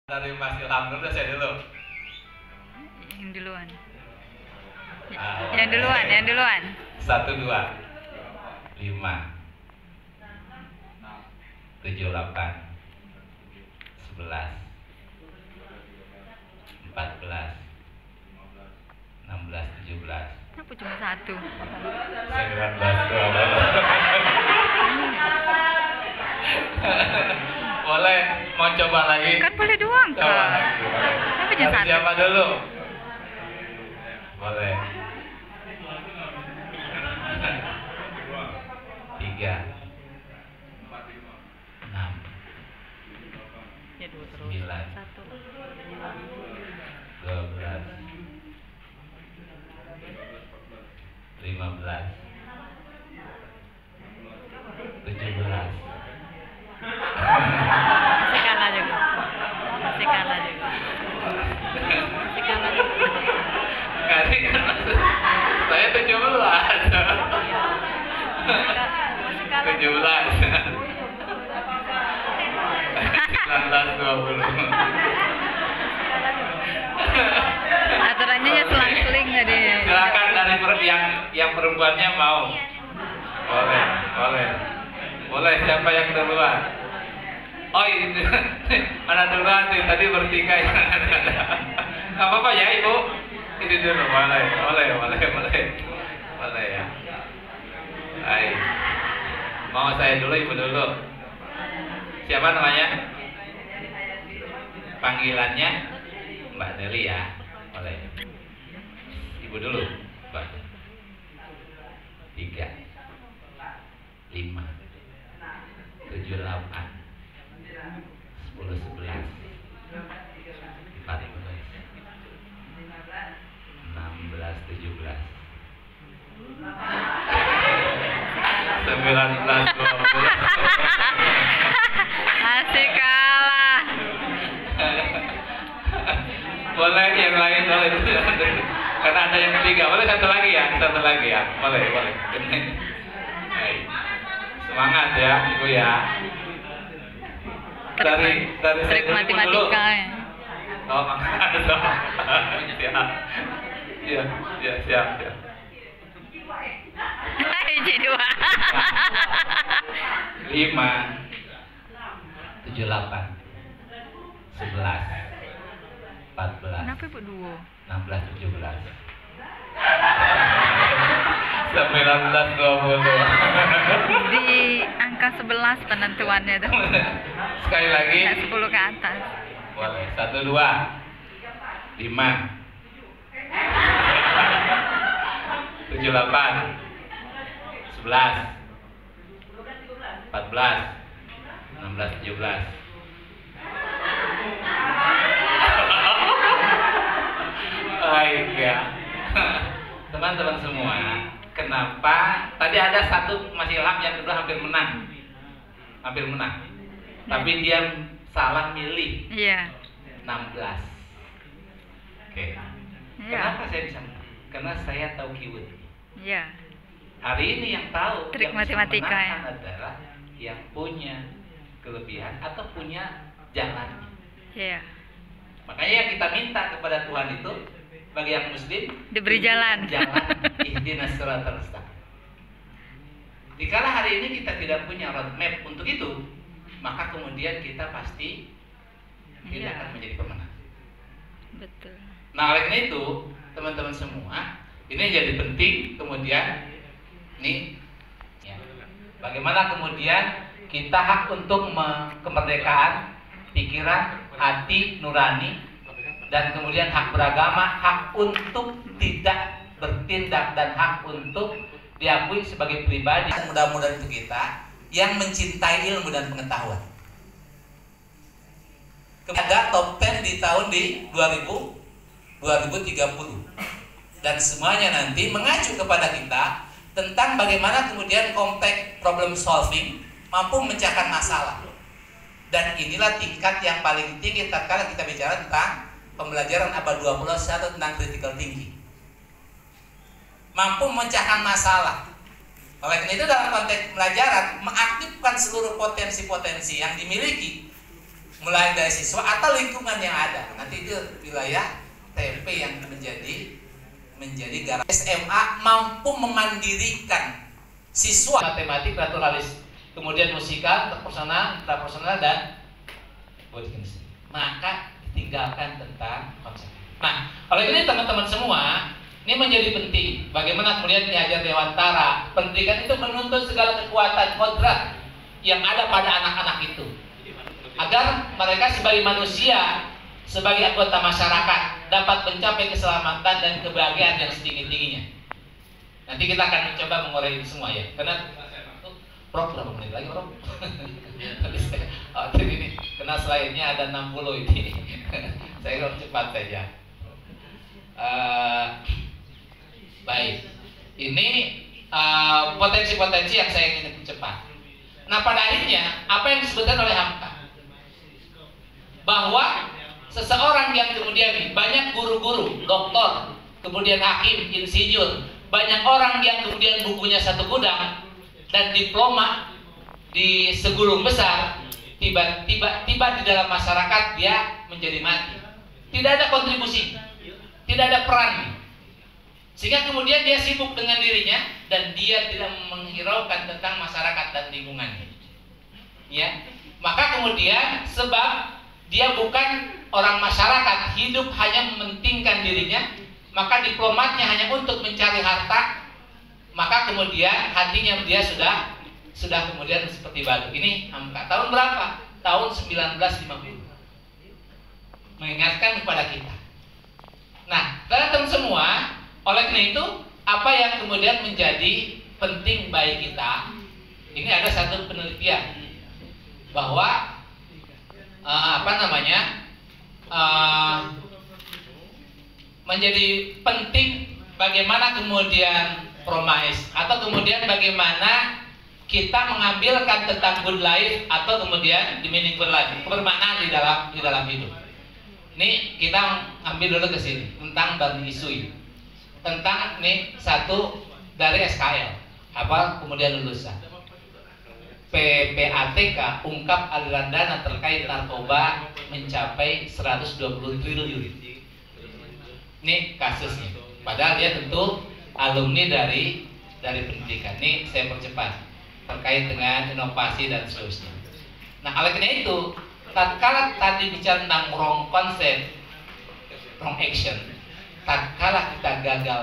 Dari Mas Ilham dulu, saya dulu. Yang duluan. Ah, Yang duluan, yang duluan. 1, 2, 5, 7, 8, 11, 14, 16, 17, Kenapa cuma satu? 19, 20. Boleh, mau coba lagi? Kan boleh doang Coba kak. lagi. Kenapa cuma Dari satu? siapa dulu? Boleh. 3, 6, Ya dua terus. 9, Satu. 12, 15, 17. Masih kalah juga. Masih kalah juga. Masih kalah juga. Kali saya 17. Masih kalah. 17. 19, 20. Aturannya ya selang-seling tadi. Silakan dari yang perempuannya mau. Boleh, boleh. Boleh, siapa yang duluan? Oh, ini mana duluan nih? Tadi bertiga ya. Nggak apa-apa ya, Ibu. Ini dulu, boleh, boleh, boleh, boleh. Boleh ya. Baik. Mau saya dulu, Ibu dulu. Siapa namanya? Panggilannya Mbak Deli ya. Boleh. Ibu dulu, Mbak. 3, 5, 7, 8, 10, 11, 14, 16, 17, 19, 20. Masih kalah. Boleh yang lain, boleh. Karena ada yang ketiga. Boleh satu lagi ya, satu lagi ya. Boleh, boleh. Baik. Semangat ya, Ibu ya. Dari Trik saya dulu, Ibu dulu. matematika ya. Oh, makasih. Siap. Iya, iya, siap, siap. Hiji dua. 5, 7, 8, 11, 14, Kenapa ibu dua? 16, 17, 19, 20. Di angka 11 penentuannya tuh. Sekali lagi. Kayak 10 ke atas. Boleh. 1, 2, 5, 7, 8, 11, 14, 16, 17. Baik ya. Teman-teman semua, kenapa tadi ada satu Mas Ilham yang kedua hampir menang. Hampir menang. Tapi dia salah milih Iya. 16. Oke. Iya. Kenapa saya bisa menang? Karena saya tahu keyword. Iya. Hari ini yang tahu Trik yang bisa matematika menangkan ya. adalah yang punya kelebihan atau punya jalannya. Iya. Makanya yang kita minta kepada Tuhan itu bagi yang muslim Diberi jalan. Jalan ihdinas siratal mustaqim. Dikala hari ini kita tidak punya roadmap untuk itu, maka kemudian kita pasti tidak Iya. akan menjadi pemenang. Betul. Nah, oleh karena itu, teman-teman semua, ini jadi penting kemudian nih ya, bagaimana kemudian kita hak untuk kemerdekaan pikiran, hati nurani, dan kemudian hak beragama, hak untuk tidak bertindak, dan hak untuk diakui sebagai pribadi. Mudah-mudahan itu kita yang mencintai ilmu dan pengetahuan. Ada top 10 di tahun 2030 dan semuanya nanti mengacu kepada kita tentang bagaimana kemudian konteks problem solving mampu memecahkan masalah. Dan inilah tingkat yang paling tinggi tatkala kita bicara tentang pembelajaran abad 21 tentang critical thinking. Mampu memecahkan masalah. Oleh karena itu dalam konteks pelajaran mengaktifkan seluruh potensi-potensi yang dimiliki mulai dari siswa atau lingkungan yang ada. Nanti itu wilayah TP yang menjadi garam. SMA mampu memandirikan siswa matematik, naturalis, kemudian musikal, interpersonal, intrapersonal, dan body chemistry. Maka tinggalkan tentang konsep. Nah, oleh ini teman-teman semua, ini menjadi penting. Bagaimana kemudian Ki Hajar Dewantara, pendidikan itu menuntut segala kekuatan kodrat yang ada pada anak-anak itu, agar mereka sebagai manusia, sebagai anggota masyarakat dapat mencapai keselamatan dan kebahagiaan yang setinggi-tingginya. Nanti kita akan mencoba mengurai ini semua ya, karena Prof berapa menit lagi Prof? Ini karena selainnya ada 60 ini. Saya harus cepat saja. Baik, ini potensi-potensi yang saya ingin cepat. Nah, pada akhirnya apa yang disebutkan oleh Hamka, bahwa seseorang yang kemudian banyak guru-guru, doktor, kemudian hakim, insinyur, banyak orang yang kemudian bukunya satu gudang dan diploma di segulung besar, tiba-tiba di dalam masyarakat dia menjadi mati. Tidak ada kontribusi, tidak ada peran, sehingga kemudian dia sibuk dengan dirinya dan dia tidak menghiraukan tentang masyarakat dan lingkungannya. Ya, maka kemudian sebab dia bukan orang masyarakat, hidup hanya mementingkan dirinya, maka diplomatnya hanya untuk mencari harta, maka kemudian hatinya dia sudah kemudian seperti batu. Ini Hamka tahun berapa? Tahun 1950. Mengingatkan kepada kita. Nah, teman-teman semua, oleh karena itu, apa yang kemudian menjadi penting bagi kita, ini ada satu penelitian bahwa menjadi penting bagaimana kemudian promise atau kemudian bagaimana kita mengambilkan tentang good life atau kemudian the meaningful life, kebermaknaan di dalam hidup. Ini kita ambil dulu ke sini tentang Bani Isui, tentang ini satu dari SKL apa kemudian lulusan PPATK, ungkap aliran dana terkait narkoba mencapai 120 triliun. Ini kasusnya. Padahal dia tentu alumni dari pendidikan. Ini saya percepat terkait dengan inovasi dan seterusnya. Nah, oleh karena itu, tatkala tadi bicara tentang wrong concept, wrong action, tatkala kita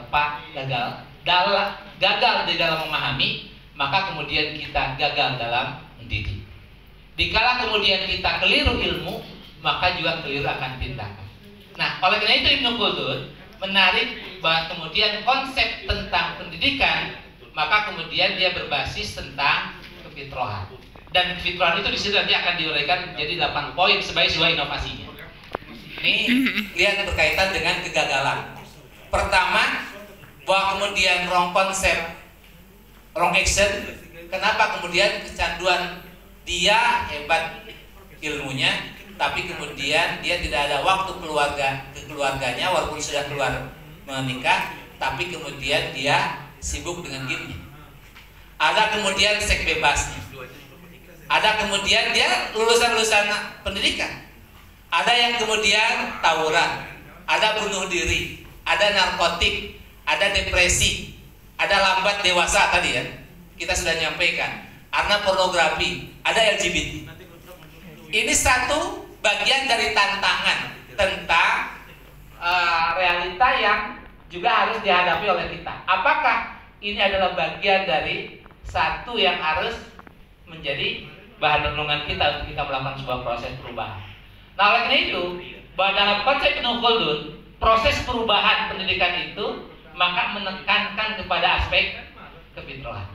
gagal di dalam memahami, maka kemudian kita gagal dalam mendidik. Dikala kemudian kita keliru ilmu, maka juga keliru akan tindakan. Nah, oleh karena itu Ibnu Khaldun menarik bahwa kemudian konsep tentang pendidikan, maka kemudian dia berbasis tentang kefitrahan. Dan kefitrahan itu di situ nanti akan diuraikan menjadi 8 poin sebagai sebuah inovasinya. Ini lihat berkaitan dengan kegagalan. Pertama, bahwa kemudian wrong concept, wrong action. Kenapa kemudian kecanduan dia hebat ilmunya, tapi kemudian dia tidak ada waktu keluarganya walaupun sudah keluar menikah, tapi kemudian dia sibuk dengan gamenya. Ada kemudian seks bebasnya. Ada kemudian dia lulusan pendidikan. Ada yang kemudian tawuran, ada bunuh diri, ada narkotik, ada depresi, ada lambat dewasa tadi ya. Kita sudah nyampaikan. Ada pornografi, ada LGBT. Ini satu bagian dari tantangan tentang realita yang juga harus dihadapi oleh kita. Apakah ini adalah bagian dari satu yang harus menjadi bahan renungan kita untuk kita melakukan sebuah proses perubahan. Nah, oleh karena itu, bahwa dalam konsep Ibnu Khaldun, proses perubahan pendidikan itu maka menekankan kepada aspek kefitrahan.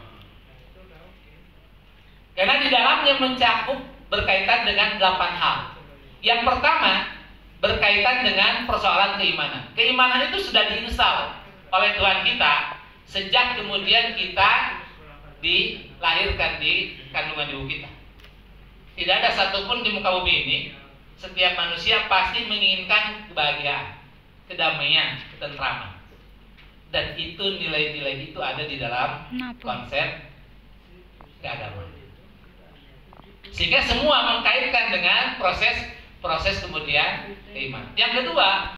Karena di dalamnya mencakup berkaitan dengan 8 hal. Yang pertama berkaitan dengan persoalan keimanan. Keimanan itu sudah diinstal oleh Tuhan kita sejak kemudian kita dilahirkan di kandungan ibu kita. Tidak ada satupun di muka bumi ini, setiap manusia pasti menginginkan kebahagiaan, kedamaian, ketentraman. Dan itu nilai-nilai itu ada di dalam konsep keagamaan. Sehingga semua mengkaitkan dengan proses kemudian keimanan. Yang kedua,